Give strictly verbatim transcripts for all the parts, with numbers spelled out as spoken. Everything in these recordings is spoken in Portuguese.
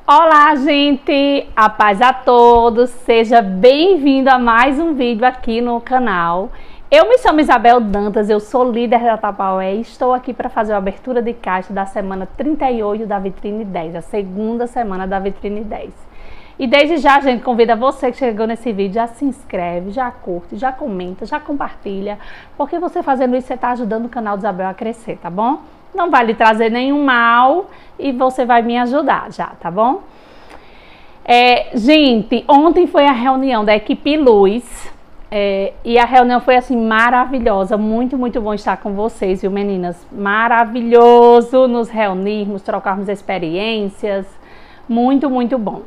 Olá, gente! A paz a todos! Seja bem-vindo a mais um vídeo aqui no canal. Eu me chamo Isabel Dantas, eu sou líder da Tapaué e estou aqui para fazer a abertura de caixa da semana trinta e oito da Vitrine dez, a segunda semana da Vitrine dez. E desde já, gente, convido a você que chegou nesse vídeo, já se inscreve, já curte, já comenta, já compartilha, porque você fazendo isso, você está ajudando o canal de Isabel a crescer, tá bom? Não vai lhe trazer nenhum mal e você vai me ajudar já, tá bom? É, gente, ontem foi a reunião da equipe Luz é, e a reunião foi assim maravilhosa, muito, muito bom estar com vocês, viu, meninas? Maravilhoso nos reunirmos, trocarmos experiências, muito, muito bom.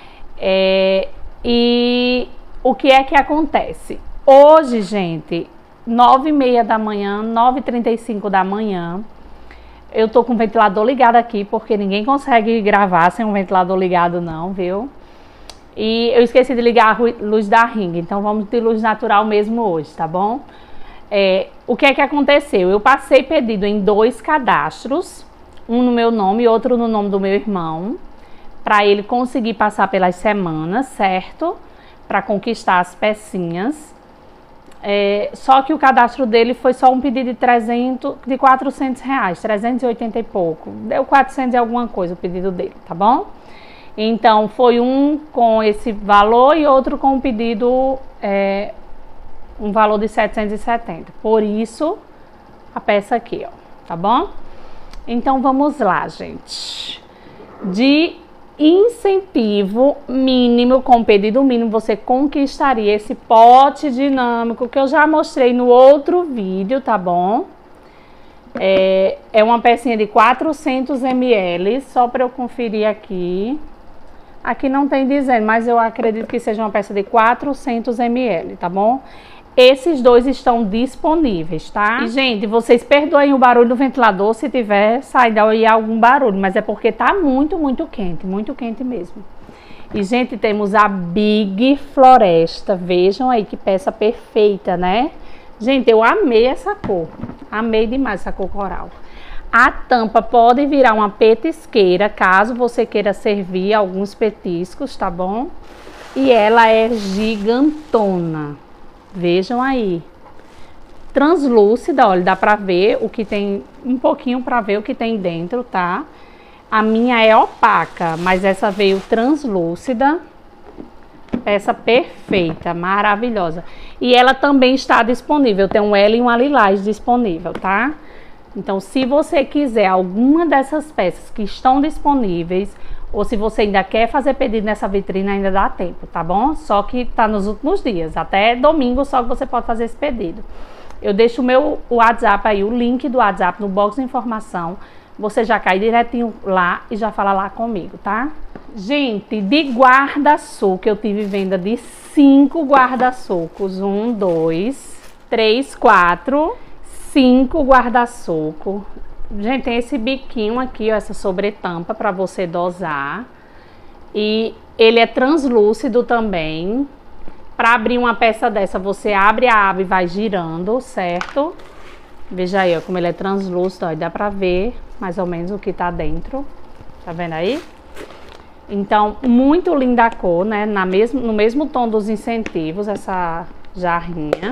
É, e o que é que acontece? Hoje, gente, nove e meia da manhã, nove e trinta e cinco da manhã, eu tô com o ventilador ligado aqui, porque ninguém consegue gravar sem um ventilador ligado não, viu? E eu esqueci de ligar a luz da Ring, então vamos de luz natural mesmo hoje, tá bom? É, o que é que aconteceu? Eu passei pedido em dois cadastros, um no meu nome e outro no nome do meu irmão, para ele conseguir passar pelas semanas, certo? Para conquistar as pecinhas. É, só que o cadastro dele foi só um pedido de, trezentos, de quatrocentos reais, trezentos e oitenta e pouco. Deu quatrocentos e alguma coisa o pedido dele, tá bom? Então, foi um com esse valor e outro com um pedido, é, um valor de setecentos e setenta. Por isso, a peça aqui, ó, tá bom? Então, vamos lá, gente. De incentivo mínimo, com pedido mínimo, você conquistaria esse pote dinâmico que eu já mostrei no outro vídeo, tá bom? É, é uma pecinha de quatrocentos mililitros, só para eu conferir aqui. Aqui não tem dizendo, mas eu acredito que seja uma peça de quatrocentos mililitros, tá bom? Esses dois estão disponíveis, tá? E, gente, vocês perdoem o barulho do ventilador se tiver saído aí algum barulho, mas é porque tá muito, muito quente, muito quente mesmo. E, gente, temos a Big Floresta. Vejam aí que peça perfeita, né? Gente, eu amei essa cor. Amei demais essa cor coral. A tampa pode virar uma petisqueira, caso você queira servir alguns petiscos, tá bom? E ela é gigantona. Vejam aí, translúcida, olha, dá pra ver o que tem, um pouquinho pra ver o que tem dentro, tá? A minha é opaca, mas essa veio translúcida, peça perfeita, maravilhosa. E ela também está disponível, tem um L e um lilás disponível, tá? Então, se você quiser alguma dessas peças que estão disponíveis, ou se você ainda quer fazer pedido nessa vitrine, ainda dá tempo, tá bom? Só que tá nos últimos dias, até domingo só que você pode fazer esse pedido. Eu deixo o meu WhatsApp aí, o link do WhatsApp no box de informação. Você já cai direitinho lá e já fala lá comigo, tá? Gente, de guarda-suco, eu tive venda de cinco guarda-sucos. Um, dois, três, quatro, cinco guarda-suco. Gente, tem esse biquinho aqui, ó, essa sobretampa para você dosar. E ele é translúcido também. Para abrir uma peça dessa, você abre a aba e vai girando, certo? Veja aí, ó, como ele é translúcido, ó, dá para ver mais ou menos o que tá dentro. Tá vendo aí? Então, muito linda a cor, né? Na mesmo, no mesmo tom dos incentivos, essa jarrinha.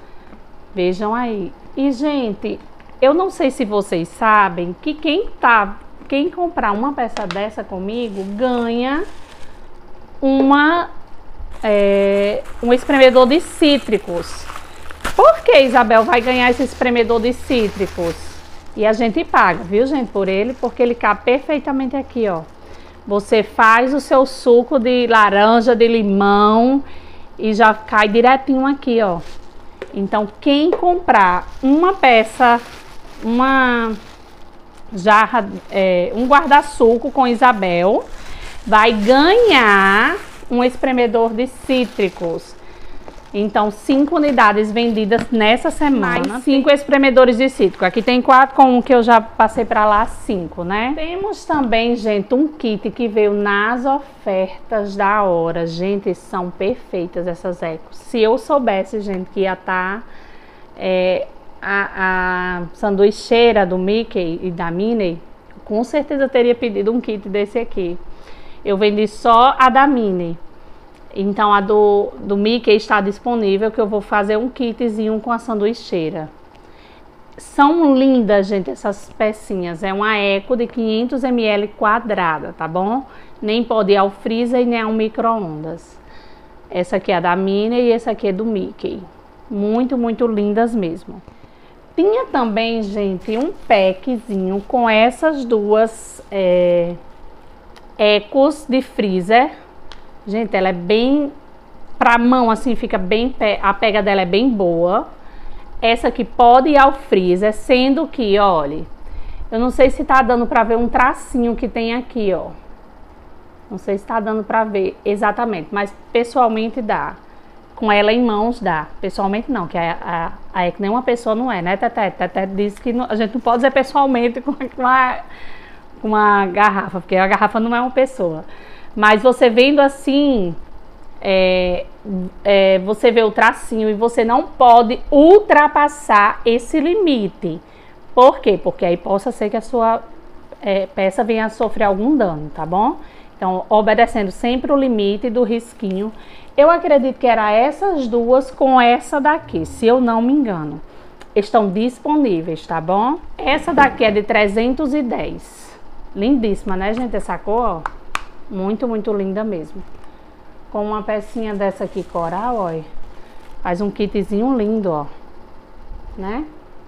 Vejam aí. E, gente, eu não sei se vocês sabem que quem, tá, quem comprar uma peça dessa comigo ganha uma, é, um espremedor de cítricos. Por que Isabel vai ganhar esse espremedor de cítricos? E a gente paga, viu, gente, por ele, porque ele cabe perfeitamente aqui, ó. Você faz o seu suco de laranja, de limão e já cai direitinho aqui, ó. Então, quem comprar uma peça, uma jarra, é, um guarda-suco com Isabel, vai ganhar um espremedor de cítricos. Então, cinco unidades vendidas nessa semana. Mais cinco espremedores de cítrico. Aqui tem quatro, com um que eu já passei para lá, cinco, né? Temos também, gente, um kit que veio nas ofertas da hora. Gente, são perfeitas essas ecos. Se eu soubesse, gente, que ia estar é, a, a sanduicheira do Mickey e da Minnie, com certeza eu teria pedido um kit desse aqui. Eu vendi só a da Minnie. Então a do, do Mickey está disponível, que eu vou fazer um kitzinho com a sanduicheira. São lindas, gente, essas pecinhas. É uma eco de quinhentos mililitros quadrada, tá bom? Nem pode ir ao freezer e nem ao micro-ondas. Essa aqui é a da Minnie e essa aqui é do Mickey. Muito, muito lindas mesmo. Tinha também, gente, um packzinho com essas duas é, ecos de freezer. Gente, ela é bem... Pra mão, assim, fica bem... A pega dela é bem boa. Essa aqui pode ir ao freezer, sendo que, olha... Eu não sei se tá dando pra ver um tracinho que tem aqui, ó. Não sei se tá dando pra ver exatamente, mas pessoalmente dá. Com ela em mãos dá. Pessoalmente não, que a, a, a é que nem uma pessoa não é, né, Teté? Teté disse que não, a gente não pode dizer pessoalmente com uma, com uma garrafa, porque a garrafa não é uma pessoa. Mas você vendo assim, é, é, você vê o tracinho e você não pode ultrapassar esse limite. Por quê? Porque aí possa ser que a sua é, peça venha a sofrer algum dano, tá bom? Então, obedecendo sempre o limite do risquinho. Eu acredito que era essas duas com essa daqui, se eu não me engano. Estão disponíveis, tá bom? Essa daqui é de trezentos e dez. Lindíssima, né, gente? Essa cor, ó. Muito, muito linda mesmo. Com uma pecinha dessa aqui coral, ó. Faz um kitzinho lindo, ó. Né?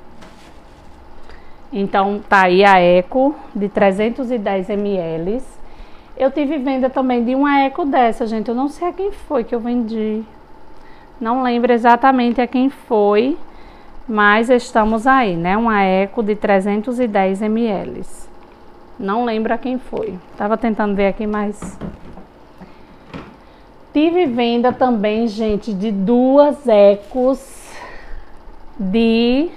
Então, tá aí a eco de trezentos e dez mililitros. Eu tive venda também de uma eco dessa, gente. Eu não sei a quem foi que eu vendi. Não lembro exatamente a quem foi. Mas estamos aí, né? Uma eco de trezentos e dez mililitros. Não lembro a quem foi. Tava tentando ver aqui, mas... Tive venda também, gente, de duas ecos de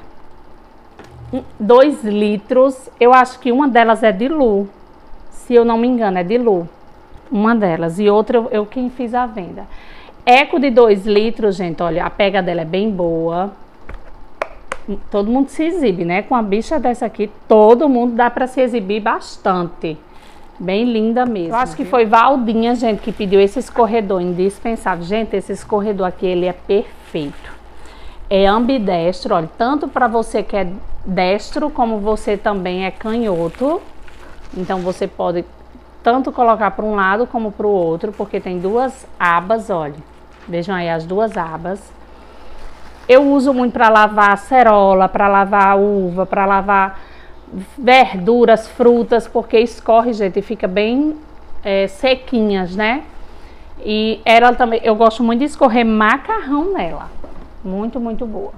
dois litros. Eu acho que uma delas é de Lu. Se eu não me engano, é de Lu. Uma delas. E outra eu, eu quem fiz a venda. Eco de dois litros, gente, olha, a pega dela é bem boa. Todo mundo se exibe, né? Com a bicha dessa aqui, todo mundo dá pra se exibir bastante. Bem linda mesmo. Eu acho que foi Valdinha, gente, que pediu esse escorredor indispensável. Gente, esse escorredor aqui, ele é perfeito. É ambidestro, olha, tanto pra você que é destro, como você também é canhoto. Então, você pode tanto colocar para um lado como para o outro, porque tem duas abas, olha. Vejam aí as duas abas. Eu uso muito para lavar acerola, para lavar uva, para lavar verduras, frutas, porque escorre, gente, e fica bem é, sequinhas, né? E ela também, eu gosto muito de escorrer macarrão nela. Muito, muito boa.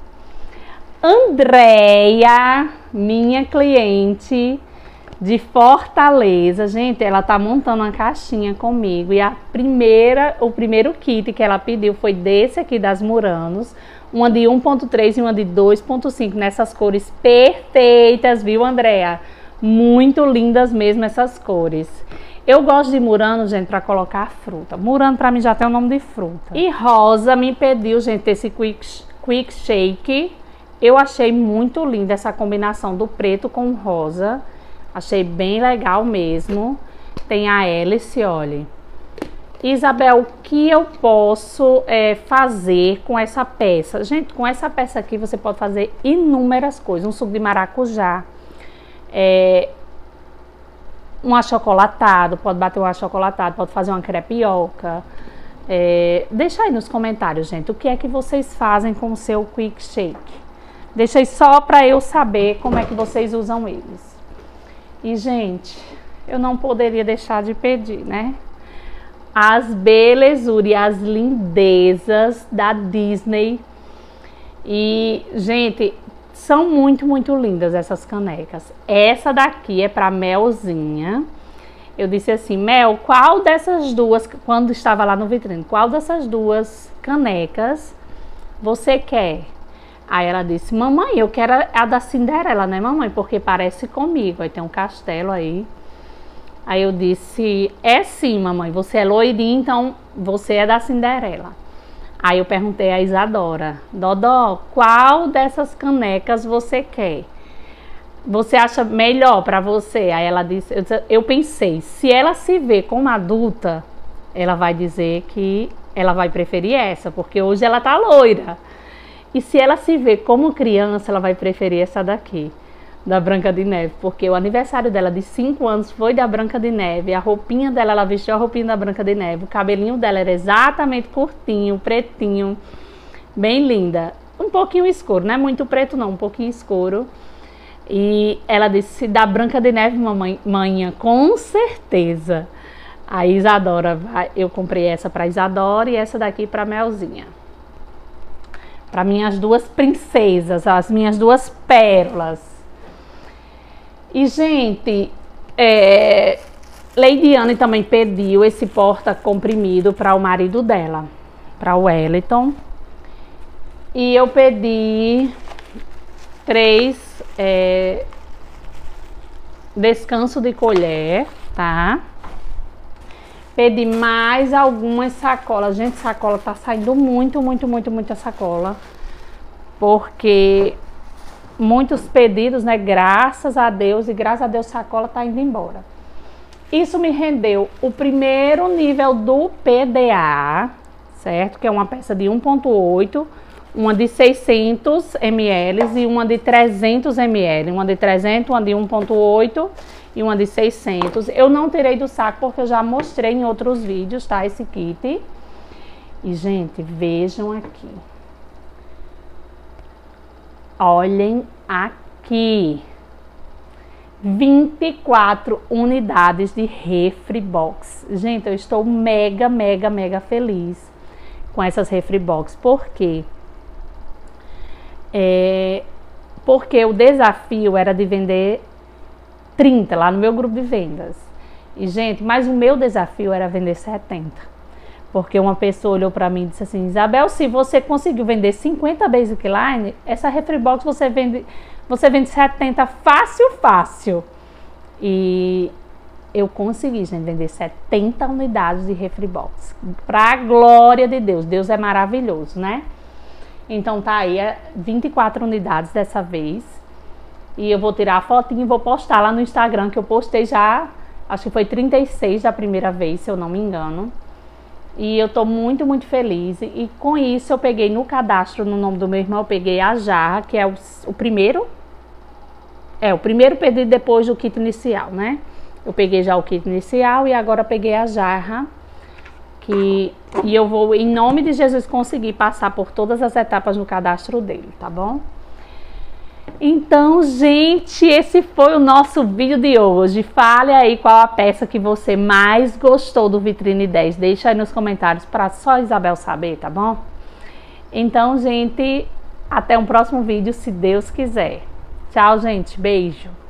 Andréia, minha cliente de Fortaleza, gente, ela tá montando uma caixinha comigo e a primeira, o primeiro kit que ela pediu foi desse aqui das Muranos, uma de um ponto três e uma de dois ponto cinco nessas cores perfeitas, viu, Andréia? Muito lindas mesmo essas cores. Eu gosto de Murano, gente, para colocar fruta. Murano para mim já tem o nome de fruta. E Rosa me pediu, gente, esse quick, quick shake. Eu achei muito linda essa combinação do preto com rosa. Achei bem legal mesmo. Tem a hélice, olha. Isabel, o que eu posso é, fazer com essa peça? Gente, com essa peça aqui você pode fazer inúmeras coisas. Um suco de maracujá. É, um achocolatado. Pode bater um achocolatado. Pode fazer uma crepioca. É, deixa aí nos comentários, gente. O que é que vocês fazem com o seu quick shake? Deixa aí só para eu saber como é que vocês usam eles. E, gente, eu não poderia deixar de pedir, né? As belezuras e as lindezas da Disney. E, gente, são muito, muito lindas essas canecas. Essa daqui é para Melzinha. Eu disse assim, Mel, qual dessas duas, quando estava lá no vitrine, qual dessas duas canecas você quer? Aí ela disse, mamãe, eu quero a da Cinderela, né, mamãe? Porque parece comigo. Aí tem um castelo aí. Aí eu disse, é sim, mamãe. Você é loirinha, então você é da Cinderela. Aí eu perguntei a Isadora, Dodó, qual dessas canecas você quer? você acha melhor para você? Aí ela disse, eu, disse, eu pensei, se ela se vê como adulta, ela vai dizer que ela vai preferir essa, porque hoje ela tá loira. E se ela se vê como criança, ela vai preferir essa daqui, da Branca de Neve, porque o aniversário dela de cinco anos foi da Branca de Neve, a roupinha dela, ela vestiu a roupinha da Branca de Neve, o cabelinho dela era exatamente curtinho, pretinho, bem linda, um pouquinho escuro, não é muito preto não, um pouquinho escuro. E ela disse, da Branca de Neve, mamãe, manhã, com certeza. A Isadora, eu comprei essa para Isadora e essa daqui para Melzinha. Para minhas duas princesas, as minhas duas pérolas. E, gente, é, Lady Anne também pediu esse porta-comprimido para o marido dela, para o Wellington. E eu pedi três é, descanso de colher, tá? Pedi mais algumas sacolas. Gente, sacola tá saindo muito, muito, muito, muita sacola. Porque muitos pedidos, né? Graças a Deus, e graças a Deus sacola tá indo embora. Isso me rendeu o primeiro nível do P D A, certo? Que é uma peça de um ponto oito, uma de seiscentos mililitros e uma de trezentos mililitros. Uma de trezentos, uma de um ponto oito e uma de seiscentos. Eu não tirei do saco porque eu já mostrei em outros vídeos, tá? Esse kit. E, gente, vejam aqui. Olhem aqui. vinte e quatro unidades de Refri Box. Gente, eu estou mega, mega, mega feliz com essas Refri Box. Por quê? É, porque o desafio era de vender trinta lá no meu grupo de vendas. E, gente, mas o meu desafio era vender setenta. Porque uma pessoa olhou para mim e disse assim, Isabel, se você conseguiu vender cinquenta Basic Line, essa Refri Box você vende, você vende setenta fácil, fácil. E eu consegui, gente, vender setenta unidades de Refri Box. Pra glória de Deus. Deus é maravilhoso, né? Então tá aí, é vinte e quatro unidades dessa vez. E eu vou tirar a fotinha e vou postar lá no Instagram, que eu postei já, acho que foi trinta e seis da primeira vez, se eu não me engano. E eu tô muito, muito feliz. E com isso eu peguei no cadastro, no nome do meu irmão, eu peguei a jarra, que é o, o primeiro. É, o primeiro pedido depois do kit inicial, né? Eu peguei já o kit inicial e agora peguei a jarra. Que, e eu vou, em nome de Jesus, conseguir passar por todas as etapas no cadastro dele, tá bom? Então, gente, esse foi o nosso vídeo de hoje. Fale aí qual a peça que você mais gostou do Vitrine dez. Deixa aí nos comentários para só a Isabel saber, tá bom? Então, gente, até um próximo vídeo, se Deus quiser. Tchau, gente. Beijo.